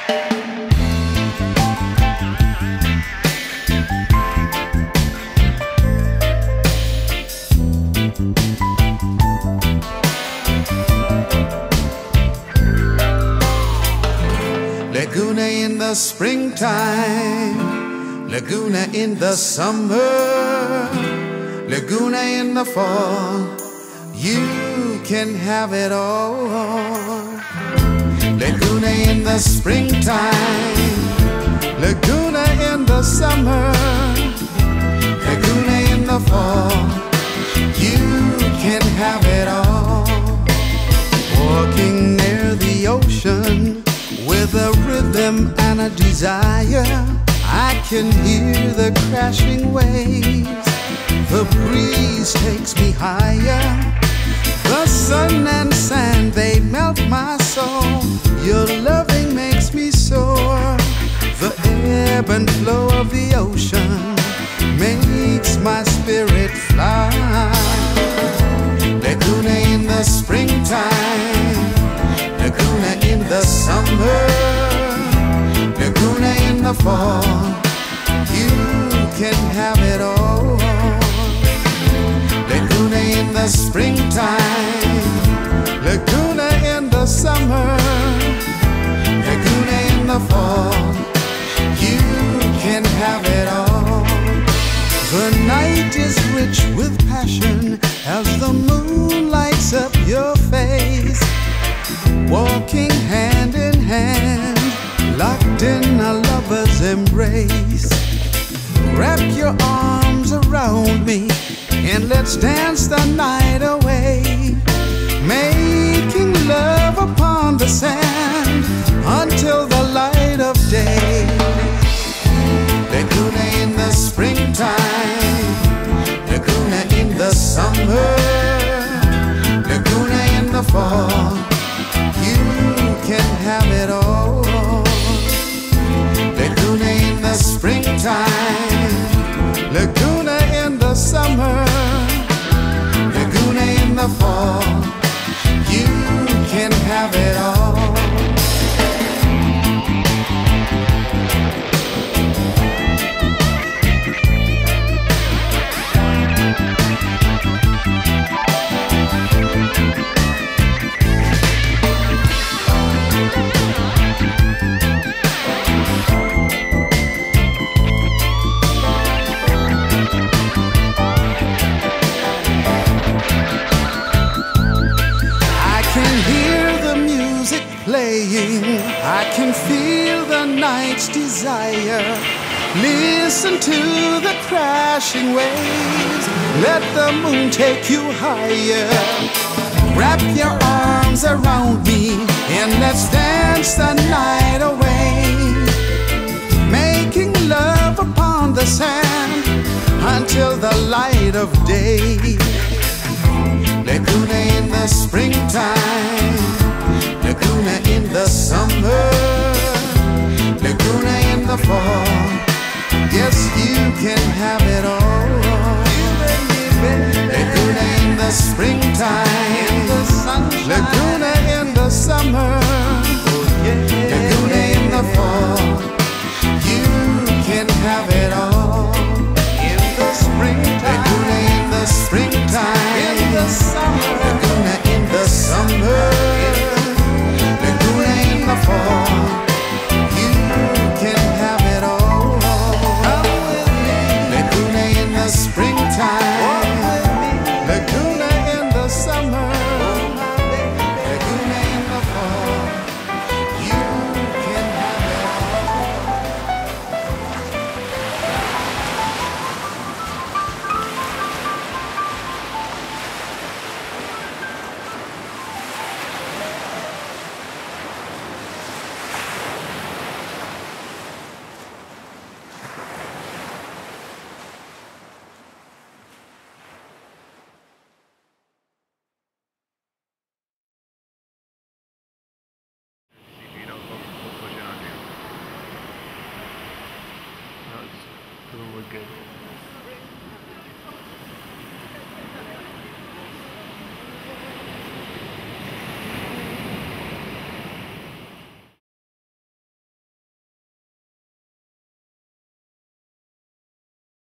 Laguna in the springtime, Laguna in the summer, Laguna in the fall, you can have it all. Laguna in the springtime, Laguna in the summer, Laguna in the fall, you can have it all. Walking near the ocean with a rhythm and a desire, I can hear the crashing waves. The breeze takes me higher. The sun and sand, they melt my soul. Your loving makes me soar. The ebb and flow of the ocean makes my spirit fly. Laguna in the springtime, Laguna in the summer, Laguna in the fall, you can have it all. Laguna in the springtime, Laguna in the summer, Laguna in the fall, you can have it all. The night is rich with passion as the moon lights up your face. Walking hand in hand, locked in a lover's embrace. Wrap your arms around me and let's dance the night away, making love upon the sand until the light of day. Laguna in the springtime, Laguna in the summer, Laguna in the fall, you can have it all. Laguna in the springtime, Laguna in the summer, Laguna in the fall, you can have it all. I can feel the night's desire. Listen to the crashing waves. Let the moon take you higher. Wrap your arms around me and let's dance the night away, making love upon the sand until the light of day. Laguna in the springtime, Laguna in the summer, Laguna in the fall, yes, you can have it all. Laguna in the springtime, Laguna in the summer, Laguna in the fall, you can have it all. In the springtime, Laguna in the springtime, in the summer, Laguna in the summer, Laguna in the fall, you can have it all. Laguna in the springtime, Laguna in the summer, Laguna in the fall, you can have it Doesn't look good.